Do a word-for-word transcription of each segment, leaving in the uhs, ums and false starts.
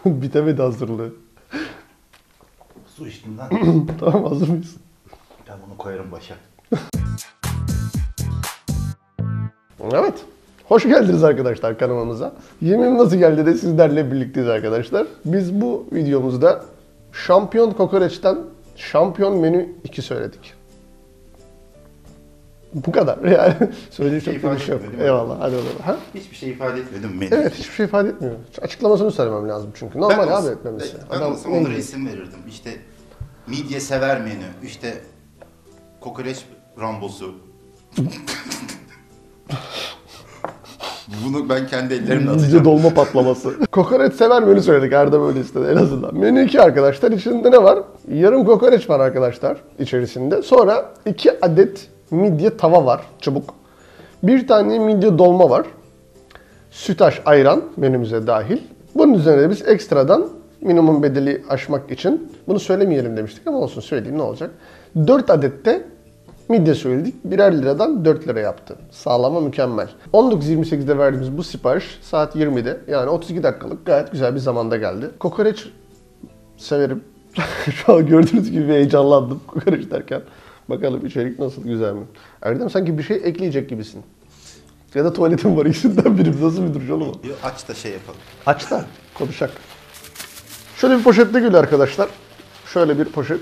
Bitemedi hazırlığı. Su içtim lan. Tamam, hazır mıyız? Ben bunu koyarım başa. Evet. Hoş geldiniz arkadaşlar kanalımıza. Yemeğim nasıl geldi de sizlerle birlikteyiz arkadaşlar. Biz bu videomuzda Şampiyon Kokoreç'ten Şampiyon Menü iki söyledik. Bu kadar yani. Söyleyecek çok bir şey yok. Eyvallah. Hadi bakalım. Ha? Hiçbir şey ifade etmedim menü. Evet, hiçbir şey ifade etmiyor. Açıklamasını söylemem lazım çünkü. Normal abi etmemesi. Ben Adam olsam onlara isim verirdim. İşte midye sever menü, işte kokoreç rambosu. Bunu ben kendi ellerimle atacağım. Midye dolma patlaması. Kokoreç sever menü söyledik. Erdem öyle istedi en azından. Menü iki arkadaşlar. İçinde ne var? Yarım kokoreç var arkadaşlar içerisinde. Sonra iki adet midye tava var. Çubuk. Bir tane midye dolma var. Sütaş ayran menümüze dahil. Bunun üzerine de biz ekstradan minimum bedeli aşmak için bunu söylemeyelim demiştik ama olsun söyleyeyim ne olacak. dört adet de midye söyledik. Birer liradan dört lira yaptı. Sağlama mükemmel. on dokuz yirmi sekizde verdiğimiz bu sipariş saat yirmide yani otuz iki dakikalık gayet güzel bir zamanda geldi. Kokoreç severim. Şu an gördüğünüz gibi heyecanlandım kokoreç derken. Bakalım içerik nasıl, güzel mi? Erdem sanki bir şey ekleyecek gibisin. Ya da tuvaletim var, ikisinden biri. Nasıl bir duruş oğlum o? Aç da şey yapalım. Aç da konuşak. Şöyle bir poşetle gül arkadaşlar. Şöyle bir poşet.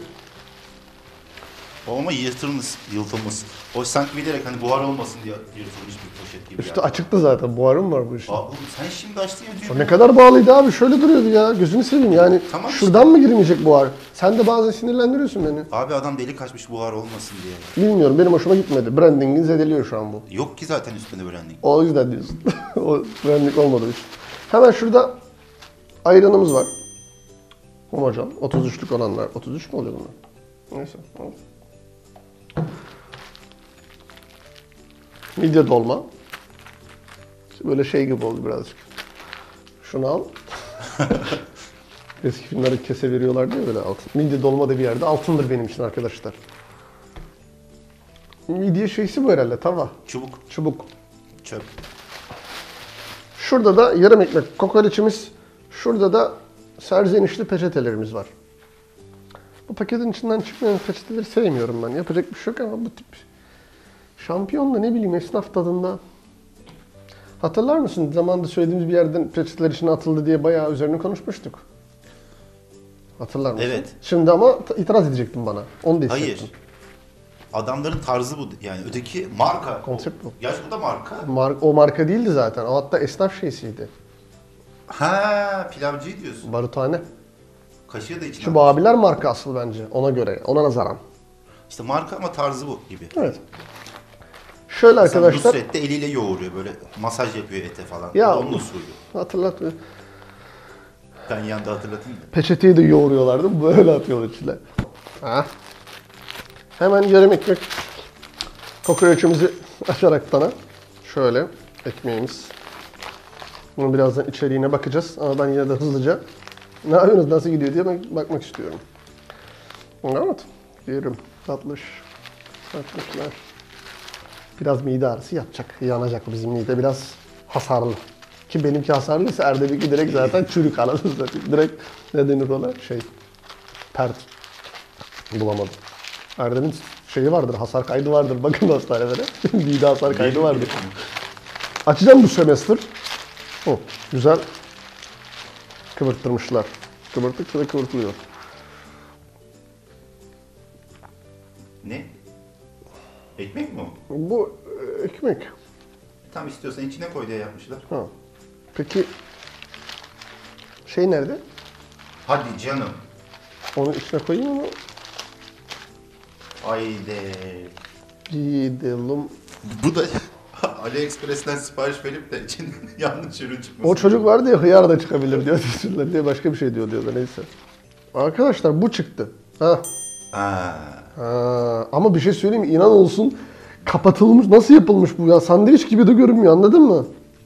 O ama yırtılmış, yırtılmış. O sanki bilerek hani buhar olmasın diye yırtılmış bir poşet gibi. Üstü yani. açıktı zaten. Buharım var bu işin. Aa, oğlum sen şimdi açtın ya O düğümü. ne kadar bağlıydı abi. Şöyle duruyordu ya. Gözünü seveyim yani. Tamam şuradan mı girmeyecek buhar? Sen de bazen sinirlendiriyorsun beni. Abi adam delik açmış buhar olmasın diye. Bilmiyorum. Benim hoşuma gitmedi. Branding'in zedeliyor şu an bu. Yok ki zaten üstünde branding. O yüzden diyorsun. O branding olmadığı için. Hemen şurada ayranımız var. Homocan. otuz üçlük olanlar. otuz üç mü oluyor bunlar? Neyse. Tamam. Midye dolma. Böyle şey gibi oldu birazcık. Şunu al. Eski filmlerde kese veriyorlar diye böyle altın. Midye dolma da bir yerde altındır benim için arkadaşlar. Midye şeysi bu herhalde, tava. Çubuk, Çubuk. çöp. Şurada da yarım ekmek kokoreçimiz. Şurada da serzenişli peçetelerimiz var. Bu paketin içinden çıkmayan peçeteleri sevmiyorum ben. Yapacak bir şey yok ama bu tip şampiyon da ne bileyim esnaf tadında. Hatırlar mısın? Zamanında söylediğimiz bir yerden peçeteler içine atıldı diye bayağı üzerine konuşmuştuk. Hatırlar mısın? Evet. Şimdi ama itiraz edecektin bana. Onu da hissettim. Hayır. Adamların tarzı bu yani öteki marka. Konsept bu. Yaş bu da marka. Mar- o marka değildi zaten. O hatta esnaf şeysiydi. Ha, pilavcıyı diyorsun. Baruthane. Kaşığı da içine. Şu abiler marka asıl bence. Ona göre. Ona nazaran. İşte marka ama tarzı bu gibi. Evet. Şöyle Mesela arkadaşlar. Nusret de eliyle yoğuruyor böyle masaj yapıyor ete falan. Ya, O da onun usulü. Hatırlat. Ben yanda hatırlatayım da. Peçeteyi de yoğuruyorlardı. Böyle atıyorlar içine. Ha. Hemen yarım ekmek kokoreçimizi açarak tana. Şöyle ekmeğimiz. Bunu birazdan içeriğine bakacağız. Ama ben yine de hızlıca ne yapıyorsunuz, nasıl gidiyor diye ben bakmak istiyorum. Evet. Yerim. Tatlış. Tatlışlar. Biraz mide ağrısı yapacak. Yanacak bizim mide biraz hasarlı. Ki benimki hasarlıysa Erdem'inki direkt zaten çürük anasını satayım. Direkt ne denir ona? Şey, pert. Bulamadım. Erdem'in şeyi vardır, hasar kaydı vardır. Bakın hastanelere. Mide hasar kaydı vardır. Açacağım bu semester. Oh, güzel kıvırttırmışlar. Kıvırttıkça da kıvırtılıyor. Ne? Ekmek mi o? Bu e, ekmek. Tam istiyorsan içine koy diye yapmışlar. Ha. Peki şey nerede? Hadi canım. Onu içine koyayım mı? Haydi. Gidelim. Bu da AliExpress'ten sipariş verip de için yanlış ürün çıkması. O çocuk vardı ya, hıyar da çıkabilir diyor diye başka bir şey diyor diyor da neyse. Arkadaşlar bu çıktı. Ha. Ha. Ha. Ama bir şey söyleyeyim mi? İnan olsun kapatılmış. Nasıl yapılmış bu ya? Sandviç gibi de görünmüyor, anladın mı?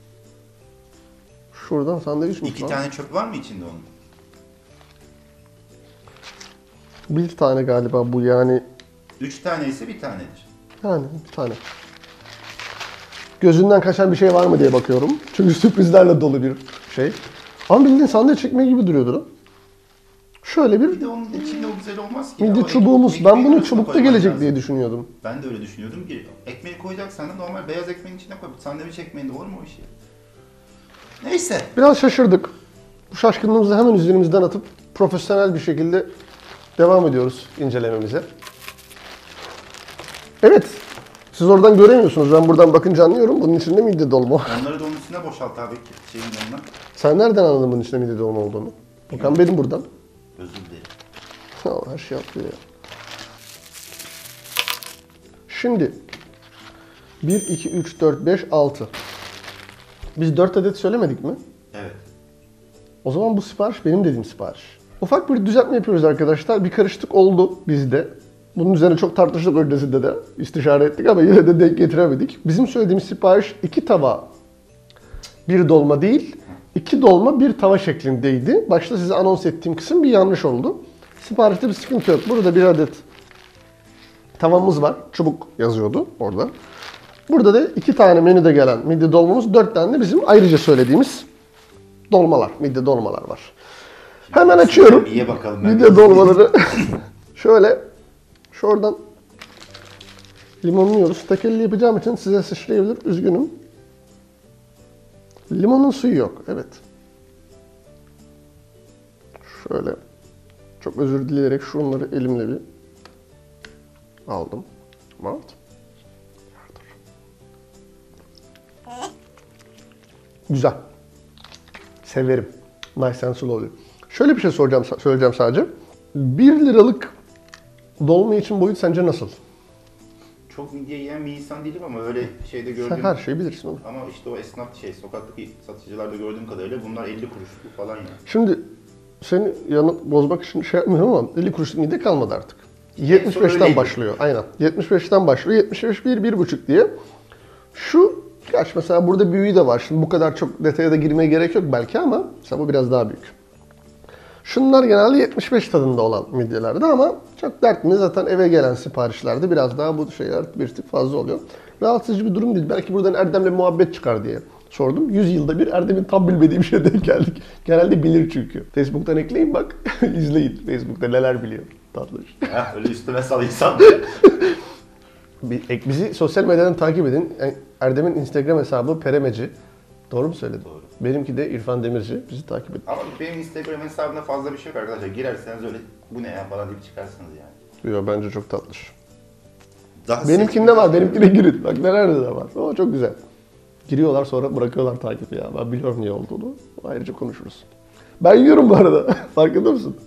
Şuradan sandviç mi? İki tane çöp var mı içinde onun? Bir tane galiba bu yani. Üç tane ise bir tanedir. Yani bir tane. Gözünden kaçan bir şey var mı diye bakıyorum. Çünkü sürprizlerle dolu bir şey. Ama bildiğin sandviç ekmeği gibi duruyordu lan. Şöyle bir Bir de onun içinde o güzel olmaz ki. midye ya. O çubuğumuz. ekmeği Ben bunun arasına çubukta koyman gelecek lazım. diye düşünüyordum. Ben de öyle düşünüyordum ki ekmeği koyacaksan da normal beyaz ekmeğin içine koy. Sandviç ekmeğinde olur mu o iş ya? Neyse. Biraz şaşırdık. Bu şaşkınlığımızı hemen üzerimizden atıp profesyonel bir şekilde devam ediyoruz incelememize. Evet. Siz oradan göremiyorsunuz. Ben buradan bakınca anlıyorum. Bunun içinde midye dolma. Onları da onun üstüne boşalt abi şeyin yanına. Sen nereden anladın bunun içinde midye dolma olduğunu? Bakan benim buradan. Özür dilerim. Allah, her şey yapıyor ya. Şimdi bir, iki, üç, dört, beş, altı. Biz dört adet söylemedik mi? Evet. O zaman bu sipariş benim dediğim sipariş. Ufak bir düzeltme yapıyoruz arkadaşlar. Bir karışıklık oldu bizde. Bunun üzerine çok tartıştık öncesinde de. İstişare ettik ama yine de denk getiremedik. Bizim söylediğimiz sipariş iki tava bir dolma değil, iki dolma bir tava şeklindeydi. Başta size anons ettiğim kısım bir yanlış oldu. Siparişte bir sıkıntı yok. Burada bir adet tavamız var. Çubuk yazıyordu orada. Burada da iki tane menüde gelen midye dolmamız, dört tane de bizim ayrıca söylediğimiz dolmalar, midye dolmalar var. Hemen açıyorum. İyiye bakalım. ben Midye de. dolmaları. Şöyle, şuradan limonluyoruz. Tek elle yapacağım için size sıçrayabilir. Üzgünüm. Limonun suyu yok. Evet. Şöyle. Çok özür dileyerek şunları elimle bir aldım. Evet. Güzel. Severim. Nice and slow. Şöyle bir şey soracağım, söyleyeceğim sadece. bir liralık dolma için boyut sence nasıl? Çok midye yiyen bir insan değilim ama öyle şeyde Sen gördüğüm... her şeyi bilirsin oğlum. Ama işte o esnaf şey, sokaktaki satıcılarda gördüğüm kadarıyla bunlar elli kuruşluk falan yani. Şimdi seni yanıp bozmak için şey yapmıyorum ama elli kuruşluk midye kalmadı artık. yetmiş beşten öyleydi. başlıyor. Aynen. yetmiş beşten başlıyor. yetmiş beş bir, bir buçuk diye. Şu kaç mesela burada büyüğü de var. Şimdi bu kadar çok detaya da girmeye gerek yok belki ama mesela bu biraz daha büyük. Şunlar genelde yetmiş beş tadında olan midyelerdi ama çok dertli. Zaten eve gelen siparişlerde biraz daha bu şeyler bir tık fazla oluyor. Rahatsız bir durum değil. Belki buradan Erdem'le muhabbet çıkar diye sordum. yüz yılda bir Erdem'in tam bilmediği bir şeye denk geldik. Genelde bilir çünkü. Facebook'tan ekleyin bak. izleyin. Facebook'ta neler biliyor. Tatlı. Ha, öyle üstüme sal insan. Bizi sosyal medyadan takip edin. Erdem'in Instagram hesabı Peremeci. Doğru mu söyledim? Doğru. Benimki de İrfan Demirci. Bizi takip edin. Ama benim Instagram hesabımda fazla bir şey yok arkadaşlar. Girerseniz öyle bu ne ya falan deyip çıkarsınız yani. Yo, bence çok tatlış. Daha Benimkinde var, benimkine girin. Bak nelerde de var. O çok güzel. Giriyorlar sonra bırakıyorlar takibi ya. Ben biliyorum niye olduğunu. Ayrıca konuşuruz. Ben yiyorum bu arada. Farkında mısın?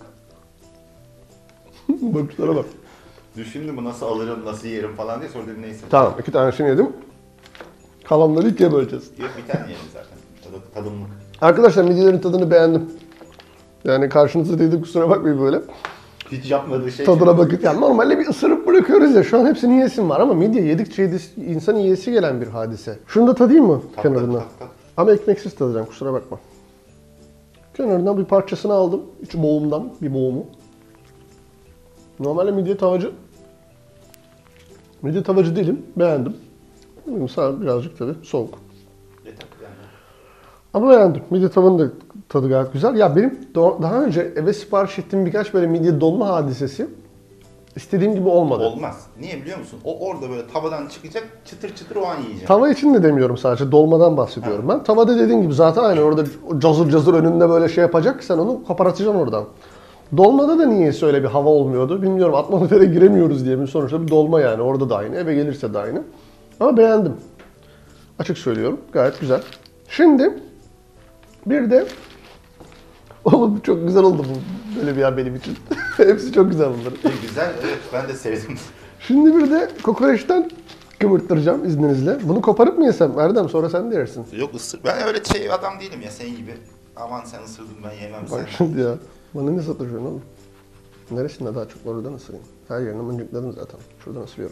Bakışlara bak. Düşündüm bu nasıl alırım, nasıl yerim falan diye sonra dedim neyse. Tamam, iki tanesini yedim. Kalanları ikiye böleceğiz. Yok bir tane yerim zaten. Tadı, tadımlık. Arkadaşlar midyelerin tadını beğendim. Yani karşınıza dedim kusura bakmayın böyle. Hiç yapmadığı şey. Tadına bakıp yani normalde bir ısırıp bırakıyoruz ya. Şu an hepsini yiyesim var ama midye yedikçe yedis, insanın yiyesi gelen bir hadise. Şunu da tadayım mı Tat, kenarından? tat, tat. Ama ekmeksiz tadacağım kusura bakma. Kenarından bir parçasını aldım. İç boğumdan bir boğumu. Normalde midye tavacı. Midye tavacı değilim. Beğendim. Sağ birazcık tabii soğuk. Yeter yani. Ama beğendim. Midye tavanın da tadı gayet güzel. Ya benim daha önce eve sipariş ettiğim birkaç böyle midye dolma hadisesi istediğim gibi olmadı. Olmaz. Niye biliyor musun? O orada böyle tavadan çıkacak çıtır çıtır o an yiyeceğim. Tava için de demiyorum sadece. Dolmadan bahsediyorum ben. Tavada dediğin gibi zaten aynı orada cazır cazır önünde böyle şey yapacak. Sen onu kopartacaksın oradan. Dolmada da niyeyse öyle bir hava olmuyordu. Bilmiyorum atmosfere giremiyoruz diye mi sonuçta bir dolma yani. Orada da aynı. Eve gelirse de aynı. Ama beğendim. Açık söylüyorum. Gayet güzel. Şimdi bir de oğlum çok güzel oldu bu böyle bir yer benim için. Hepsi çok güzel bunların. E, güzel, evet ben de sevdim. Şimdi bir de kokoreçten kıvırttıracağım izninizle. Bunu koparıp mı yesem Erdem? Sonra sen de yersin. Yok ısır. Ben öyle şey adam değilim ya senin gibi. Aman sen ısırdın ben yemem sen. Bak şimdi ya. Bana ne sataşıyorsun oğlum? Neresinde daha çok var oradan ısırayım. Her yerine mıncıkladım zaten. Şuradan ısırıyorum.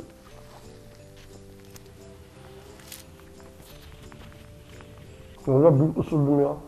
Valla büyük ısırdım ya.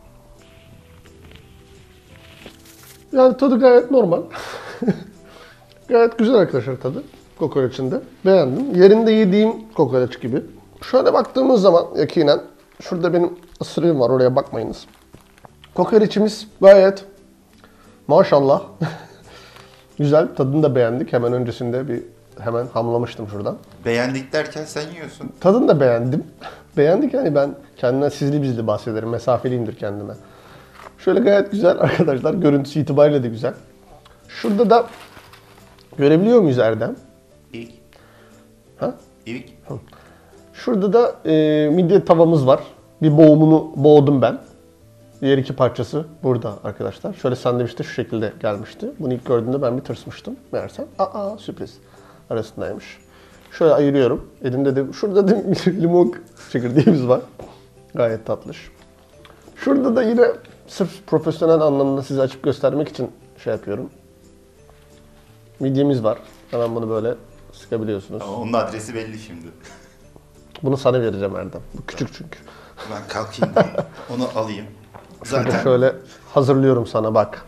Yani tadı gayet normal. Gayet güzel arkadaşlar tadı. Kokoreçin de. Beğendim. Yerinde yediğim kokoreç gibi. Şöyle baktığımız zaman yakinen şurada benim ısırığım var oraya bakmayınız. Kokoreçimiz gayet maşallah güzel. Tadını da beğendik. Hemen öncesinde bir hemen hamlamıştım şuradan. Beğendik derken sen yiyorsun. Tadını da beğendim. Beğendik yani ben kendimden sizli bizli bahsederim. Mesafeliyimdir kendime. Şöyle gayet güzel arkadaşlar. Görüntüsü itibariyle de güzel. Şurada da görebiliyor muyuz Erdem? İlk. Ha? İlk. Şurada da e, midye tavamız var. Bir boğumunu boğdum ben. Diğer iki parçası burada arkadaşlar. Şöyle sandviçte şu şekilde gelmişti. Bunu ilk gördüğümde ben bir tırsmıştım. Meğersem aa sürpriz arasındaymış. Şöyle ayırıyorum. Elimde de şurada da limon çekirdeğimiz var. Gayet tatlış. Şurada da yine sırf profesyonel anlamda size açıp göstermek için şey yapıyorum. Midyemiz var. Hemen bunu böyle sıkabiliyorsunuz. Ama onun adresi belli şimdi. Bunu sana vereceğim Erdem. Bu küçük çünkü. Ben kalkayım diye. Onu alayım. Şurada Zaten şöyle hazırlıyorum sana bak.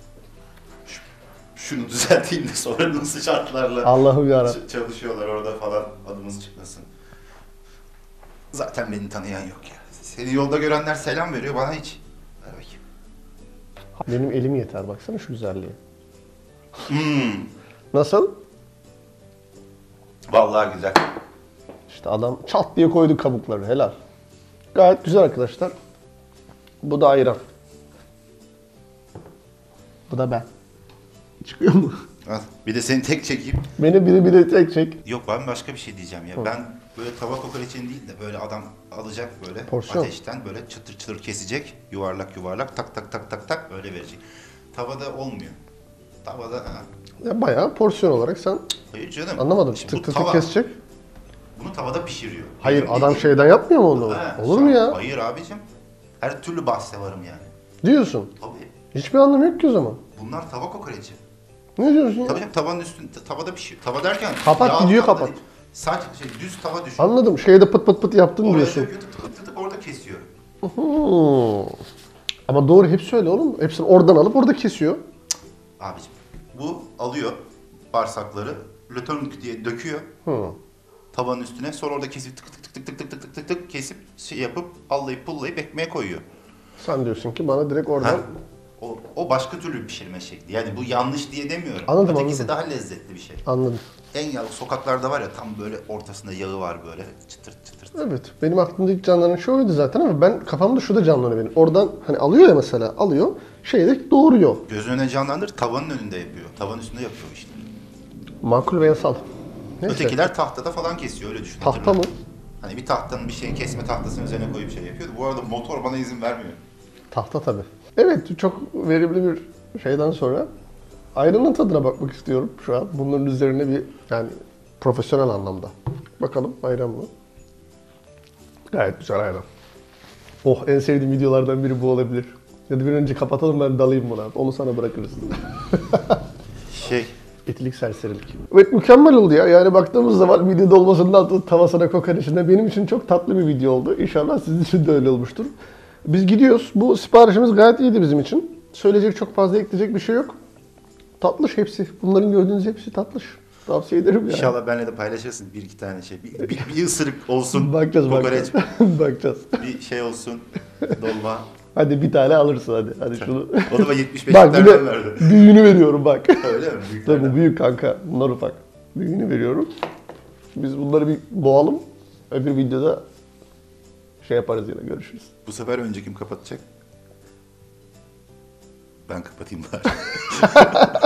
şunu düzelteyim de sonra nasıl şartlarla Allah'ım yarabbim. ç- çalışıyorlar orada falan adımız çıkmasın. Zaten beni tanıyan yok ya. Seni yolda görenler selam veriyor bana hiç. Ver bakayım. Benim elim yeter baksana şu güzelliğe. Hmm. Nasıl? Vallahi güzel. İşte adam çat diye koydu kabukları helal. Gayet güzel arkadaşlar. Bu da ayran. Bu da ben. Çıkıyor mu? Al. Bir de seni tek çekeyim. Beni biri biri tek çek. Yok ben başka bir şey diyeceğim ya. Hı. Ben böyle tava kokoreçini değil de böyle adam alacak böyle Porsiyon. ateşten böyle çıtır çıtır kesecek. Yuvarlak yuvarlak tak tak tak tak tak öyle verecek. Tavada olmuyor. Tavada ha. Ya bayağı porsiyon olarak sen Hayır canım. anlamadım. Şimdi Tık bu tık tık tava kesecek. bunu tavada pişiriyor. Hayır Benim adam dediğim- şeyden yapmıyor mu onu? Ha, Olur şu mu an- ya? Hayır abicim. Her türlü bahse varım yani. Diyorsun. Tabii. Hiçbir anlamı yok ki o zaman. Bunlar tava kokoreci. Ne diyorsun ya? Tabii canım tavanın üstünde tavada pişiyor. Tava derken Kapat, yağlı videoyu tavada kapat. değil. Sadece şey düz tava düşün. Anladım. Şeyde pıt pıt pıt yaptın Oraya diyorsun. döküyor, tık tık tık tık orada kesiyor. Hmm. Ama doğru hepsi öyle oğlum. Hepsini oradan alıp orada kesiyor. Abicim bu alıyor bağırsakları lötörnük diye döküyor Hı. tavanın üstüne sonra orada kesip tık tık tık tık tık tık tık tık tık tık kesip şey yapıp allayıp pullayıp ekmeğe koyuyor. Sen diyorsun ki bana direkt oradan... Ha, o, o başka türlü bir pişirme şekli. Yani bu yanlış diye demiyorum. Anladım, Ötekisi anladım. daha lezzetli bir şey. Anladım. En yağlı sokaklarda var ya tam böyle ortasında yağı var böyle çıtır çıtır. Evet. Benim aklımda ilk canlanan şey oydu zaten ama ben kafamda şu da canlanıyor benim. Oradan hani alıyor ya mesela alıyor. Şeyde doğuruyor. Gözün önüne canlandır tavanın önünde yapıyor. Tavanın üstünde yapıyor işte. Makul ve yasal. Neyse. Ötekiler tahtada falan kesiyor öyle düşün. Tahta hatırla. mı? Hani bir tahtanın bir şeyin kesme tahtasının üzerine koyup şey yapıyordu. Bu arada motor bana izin vermiyor. Tahta tabii. Evet çok verimli bir şeyden sonra ayranın tadına bakmak istiyorum şu an. Bunların üzerine bir yani profesyonel anlamda. Bakalım ayran mı? Gayet güzel ayran. Oh en sevdiğim videolardan biri bu olabilir. Ya da bir önce kapatalım ben dalayım buna. Onu sana bırakırız. Şey, Etilik serserilik. Evet mükemmel oldu ya. Yani baktığımız zaman midye dolmasının altı tavasına kokoreçinde benim için çok tatlı bir video oldu. İnşallah sizin için de öyle olmuştur. Biz gidiyoruz. Bu siparişimiz gayet iyiydi bizim için. Söyleyecek çok fazla ekleyecek bir şey yok. Tatlış hepsi. Bunların gördüğünüz hepsi tatlış. Tavsiye ederim yani. inşallah benimle de paylaşırsın bir iki tane şey. Bir, bir, bir ısırık olsun. Bakacağız kokoreç, bakacağız. bakacağız. bir şey olsun. Dolma. Hadi bir tane alırsın hadi. Hadi şunu. O da yetmiş beş Bak bir tane de verdi. büyüğünü veriyorum bak. Öyle mi? Büyük Tabii bu tane. büyük kanka. Bunlar ufak. Büyüğünü veriyorum. Biz bunları bir boğalım. Öbür videoda şey yaparız yine görüşürüz. Bu sefer önce kim kapatacak? Ben kapatayım bari.